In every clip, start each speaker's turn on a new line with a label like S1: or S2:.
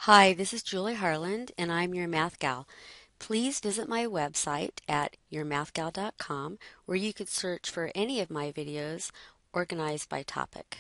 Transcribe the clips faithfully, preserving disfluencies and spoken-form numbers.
S1: Hi, this is Julie Harland, and I'm your Math Gal. Please visit my website at your math gal dot com, where you could search for any of my videos organized by topic.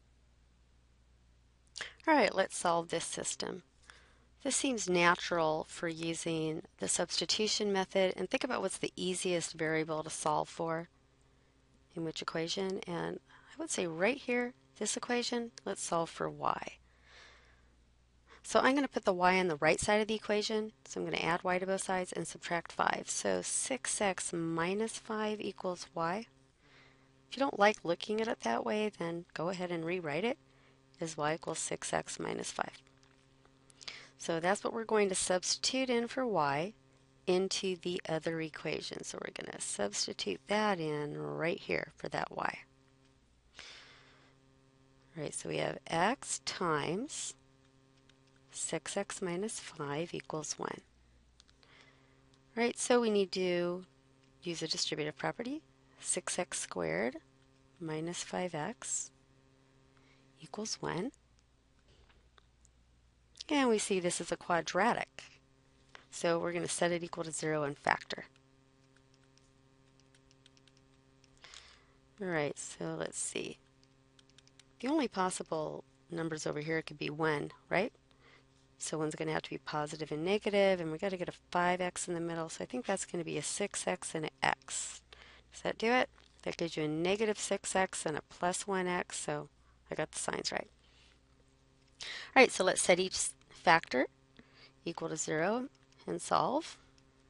S1: All right, let's solve this system. This seems natural for using the substitution method, and think about what's the easiest variable to solve for in which equation, and I would say right here, this equation, let's solve for y. So I'm going to put the y on the right side of the equation. So I'm going to add y to both sides and subtract five. So six x minus five equals y. If you don't like looking at it that way, then go ahead and rewrite it as y equals six x minus five. So that's what we're going to substitute in for y into the other equation. So we're going to substitute that in right here for that y. All right, so we have x times six x minus five equals one. All right, so we need to use a distributive property. six x squared minus five x equals one. And we see this is a quadratic. So we're going to set it equal to zero and factor. All right, so let's see. The only possible numbers over here could be one, right? So one's going to have to be positive and negative, and we've got to get a five x in the middle, so I think that's going to be a six x and an x. Does that do it? That gives you a negative six x and a plus one x, so I got the signs right. All right, so let's set each factor equal to zero and solve.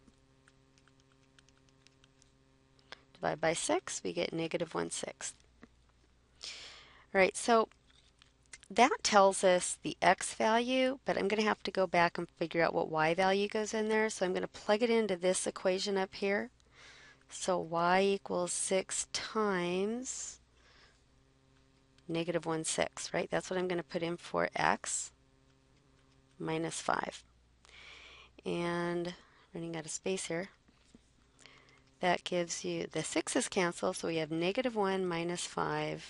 S1: Divide by six, we get negative one sixth. All right, so that tells us the x value, but I'm going to have to go back and figure out what y value goes in there. So I'm going to plug it into this equation up here. So y equals six times negative one sixth, right? That's what I'm going to put in for x minus five. And running out of space here. That gives you, the sixes cancel, so we have negative one minus five,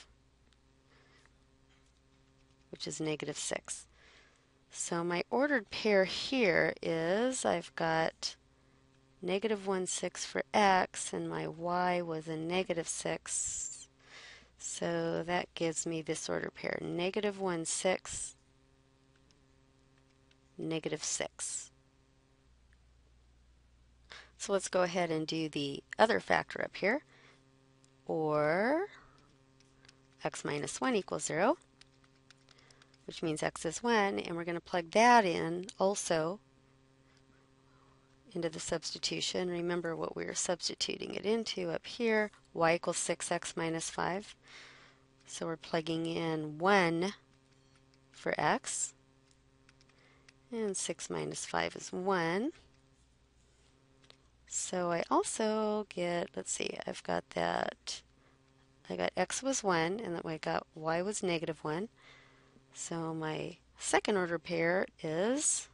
S1: which is negative six. So my ordered pair here is I've got negative one sixth for x, and my y was a negative six. So that gives me this ordered pair, negative one sixth, negative six. So let's go ahead and do the other factor up here, or x minus one equals zero, which means x is one, and we're going to plug that in also into the substitution. Remember what we were substituting it into up here, y equals six x minus five. So we're plugging in one for x, and six minus five is one. So I also get, let's see, I've got that, I got x was one, and then I got y was negative one. So my second order pair is,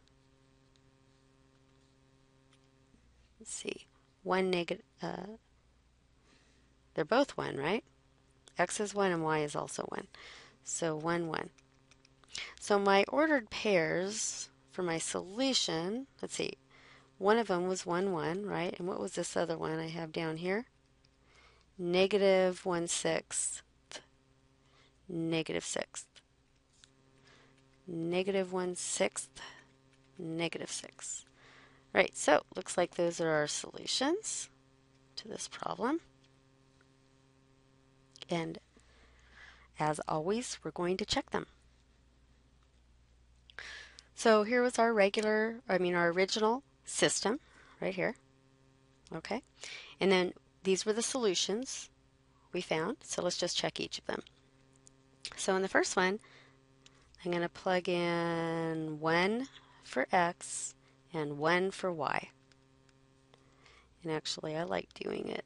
S1: let's see, one negative, uh, they're both one, right? X is one and y is also one. So one, one. So my ordered pairs for my solution, let's see, one of them was one, one, right? And what was this other one I have down here? Negative one sixth, negative sixth. Negative one sixth, negative six. Right, so looks like those are our solutions to this problem. And as always, we're going to check them. So here was our regular, I mean our original system right here. Okay, and then these were the solutions we found. So let's just check each of them. So in the first one, I'm going to plug in one for x and one for y. And actually, I like doing it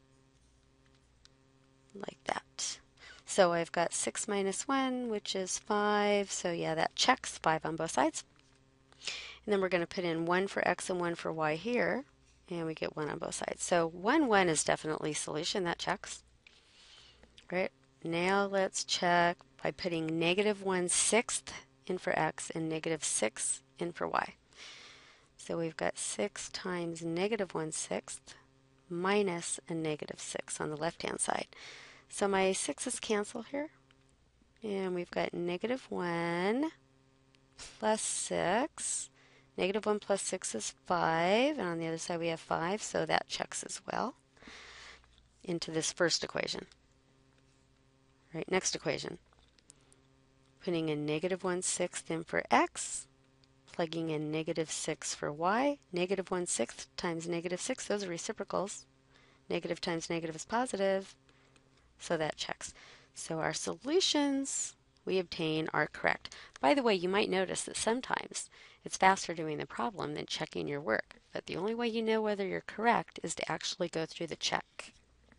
S1: like that. So I've got six minus one, which is five. So yeah, that checks, five on both sides. And then we're going to put in one for x and one for y here, and we get one on both sides. So one, one is definitely solution. That checks. Right. Now let's check by putting negative one sixth in for x and negative six in for y. So we've got six times negative one sixth minus a negative six on the left-hand side. So my sixes cancel here. And we've got negative one plus six. Negative one plus six is five. And on the other side we have five, so that checks as well into this first equation. All right, next equation. Putting in negative one sixth in for x, plugging in negative six for y. Negative one sixth times negative six, those are reciprocals. Negative times negative is positive, so that checks. So our solutions we obtain are correct. By the way, you might notice that sometimes it's faster doing the problem than checking your work, but the only way you know whether you're correct is to actually go through the check.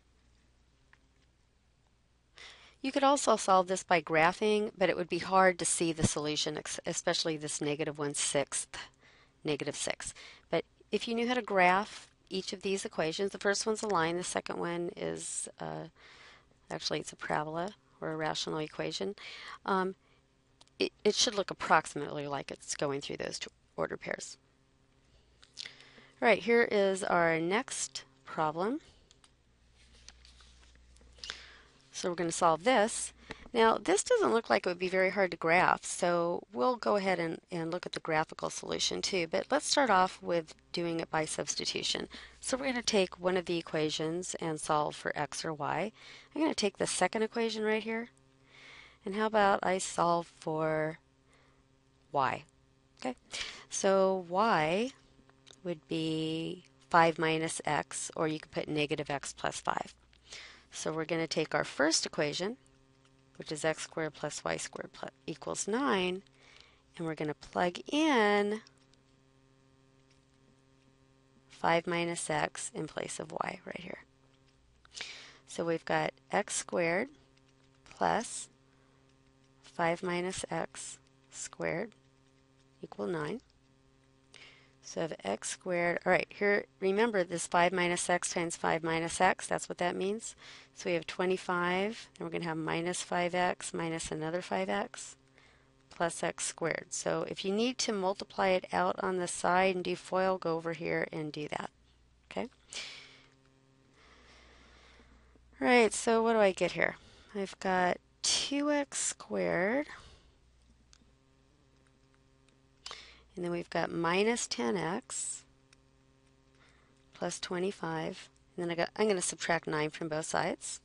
S1: You could also solve this by graphing, but it would be hard to see the solution, especially this negative one sixth, negative six. But if you knew how to graph each of these equations, the first one's a line, the second one is, uh, actually it's a parabola or a rational equation, um, it, it should look approximately like it's going through those two order pairs. All right, here is our next problem. So we're going to solve this. Now this doesn't look like it would be very hard to graph, so we'll go ahead and, and look at the graphical solution too, but let's start off with doing it by substitution. So we're going to take one of the equations and solve for x or y. I'm going to take the second equation right here, and how about I solve for y. Okay, so y would be five minus x, or you could put negative x plus five. So we're going to take our first equation, which is x squared plus y squared plus equals nine, and we're going to plug in five minus x in place of y right here. So we've got x squared plus five minus x squared equal nine. So I have x squared, all right, here, remember this five minus x times five minus x, that's what that means. So we have twenty-five, and we're going to have minus five x minus another five x plus x squared. So if you need to multiply it out on the side and do FOIL, go over here and do that. Okay? All right, so what do I get here? I've got two x squared. And then we've got minus ten x plus twenty-five. And then I got, I'm going to subtract nine from both sides.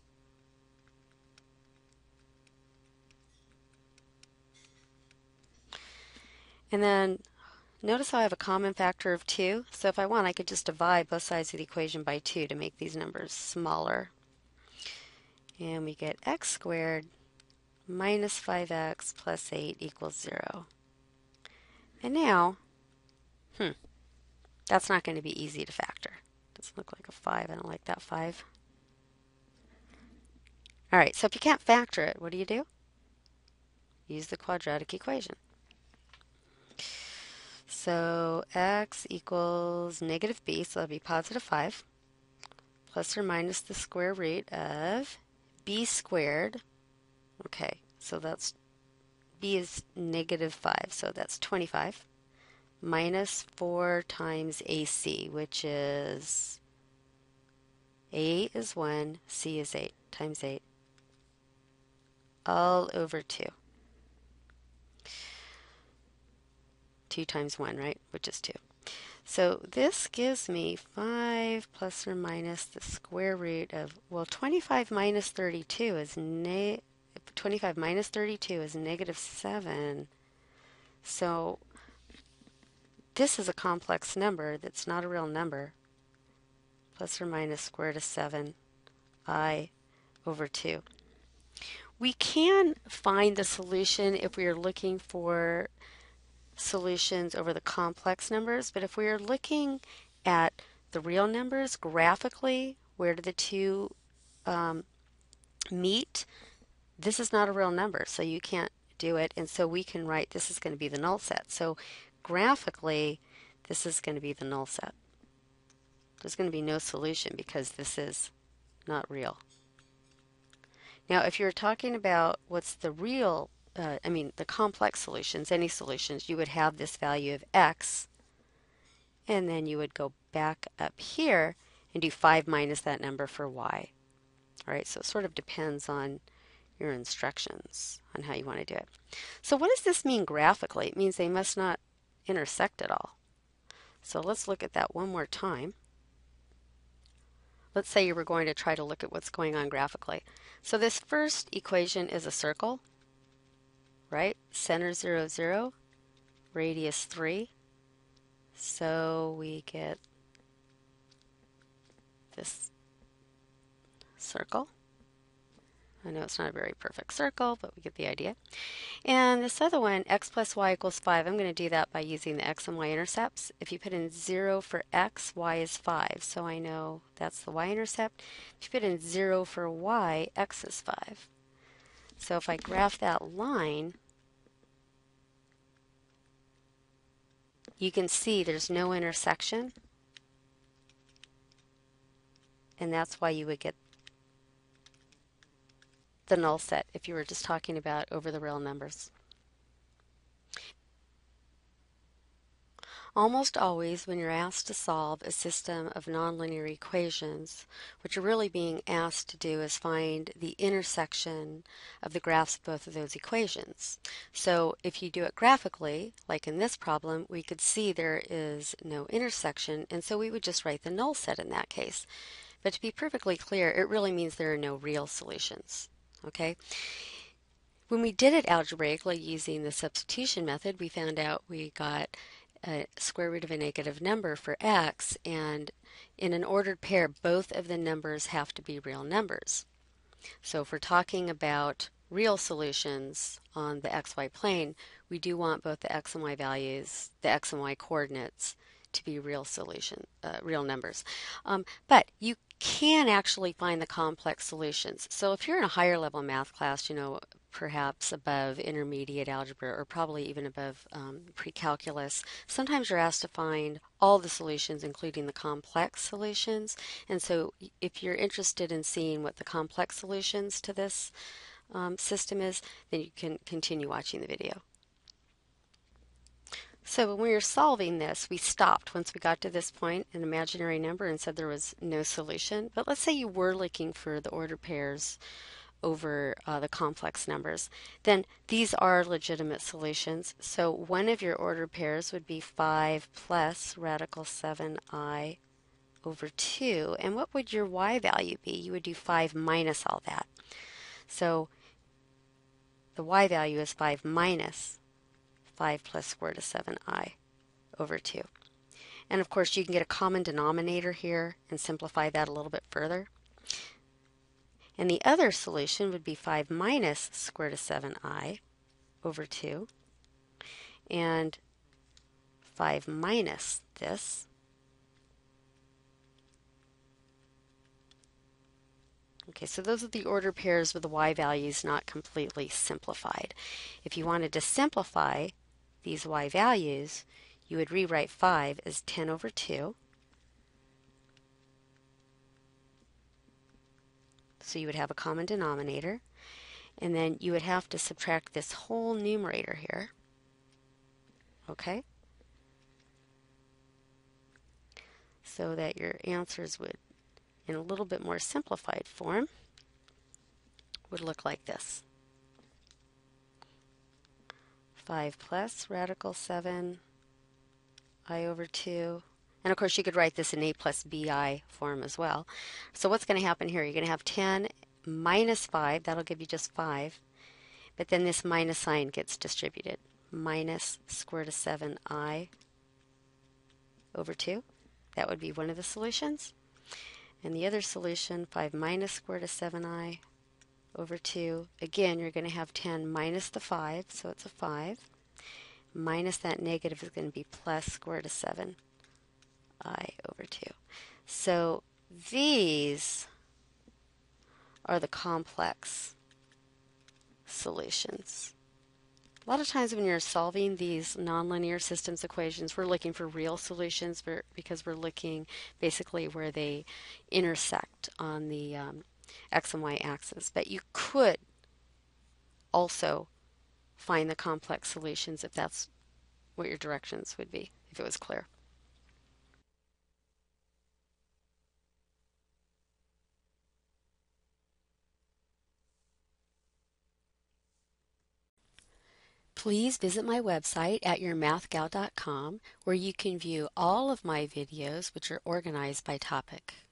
S1: And then notice how I have a common factor of two. So if I want, I could just divide both sides of the equation by two to make these numbers smaller. And we get x squared minus five x plus eight equals zero. And now, hmm, that's not going to be easy to factor. Doesn't look like a five. I don't like that five. All right, so if you can't factor it, what do you do? Use the quadratic equation. So x equals negative b, so that'll be positive five, plus or minus the square root of b squared. Okay, so that's b is negative five, so that's twenty-five, minus four times ac, which is a is one, c is eight, times eight, all over two. two times one, right, which is two. So this gives me five plus or minus the square root of, well, twenty-five minus thirty-two is ne twenty-five minus thirty-two is negative seven. So this is a complex number that's not a real number. Plus or minus square root of seven I over two. We can find the solution if we are looking for solutions over the complex numbers, but if we are looking at the real numbers graphically, where do the two um, meet, this is not a real number, so you can't do it, and so we can write this is going to be the null set. So graphically, this is going to be the null set. There's going to be no solution because this is not real. Now, if you're talking about what's the real uh, I mean the complex solutions, any solutions, you would have this value of x, and then you would go back up here and do five minus that number for y. All right, so it sort of depends on your instructions on how you want to do it. So what does this mean graphically? It means they must not intersect at all. So let's look at that one more time. Let's say you were going to try to look at what's going on graphically. So this first equation is a circle, right? Center zero, zero, radius three. So we get this circle. I know it's not a very perfect circle, but we get the idea. And this other one, x plus y equals five, I'm going to do that by using the x and y intercepts. If you put in zero for x, y is five. So I know that's the y-intercept. If you put in zero for y, x is five. So if I graph that line, you can see there's no intersection. And that's why you would get the null set if you were just talking about over the real numbers. Almost always when you're asked to solve a system of nonlinear equations, what you're really being asked to do is find the intersection of the graphs of both of those equations. So if you do it graphically, like in this problem, we could see there is no intersection, and so we would just write the null set in that case. But to be perfectly clear, it really means there are no real solutions. Okay? When we did it algebraically using the substitution method, we found out we got a square root of a negative number for x, and in an ordered pair, both of the numbers have to be real numbers. So if we're talking about real solutions on the xy plane, we do want both the x and y values, the x and y coordinates, to be real solution, uh, real numbers. Um, but you can actually find the complex solutions. So if you're in a higher level math class, you know, perhaps above intermediate algebra or probably even above um, pre-calculus, sometimes you're asked to find all the solutions, including the complex solutions. And so if you're interested in seeing what the complex solutions to this um, system is, then you can continue watching the video. So when we were solving this, we stopped once we got to this point, an imaginary number, and said there was no solution. But let's say you were looking for the order pairs over uh, the complex numbers. Then these are legitimate solutions. So one of your order pairs would be five plus radical seven i over two. And what would your y value be? You would do five minus all that. So the y value is five minus five plus square root of seven i over two. And of course you can get a common denominator here and simplify that a little bit further. And the other solution would be five minus square root of seven i over two. And five minus this. Okay, so those are the order pairs with the y values not completely simplified. If you wanted to simplify these y values, you would rewrite five as ten over two. So you would have a common denominator, and then you would have to subtract this whole numerator here. Okay? So that your answers would, in a little bit more simplified form, would look like this. five plus radical seven i over two. And of course you could write this in a plus bi form as well. So what's going to happen here? You're going to have ten minus five. That'll give you just five. But then this minus sign gets distributed. Minus square root of seven i over two. That would be one of the solutions. And the other solution, five minus square root of seven i over two. Again, you're going to have ten minus the five, so it's a five. Minus that negative is going to be plus square root of seven i over two. So these are the complex solutions. A lot of times when you're solving these nonlinear systems equations, we're looking for real solutions for, because we're looking basically where they intersect on the um, x and y axis. But you could also find the complex solutions if that's what your directions would be, if it was clear. Please visit my website at your math gal dot com where you can view all of my videos which are organized by topic.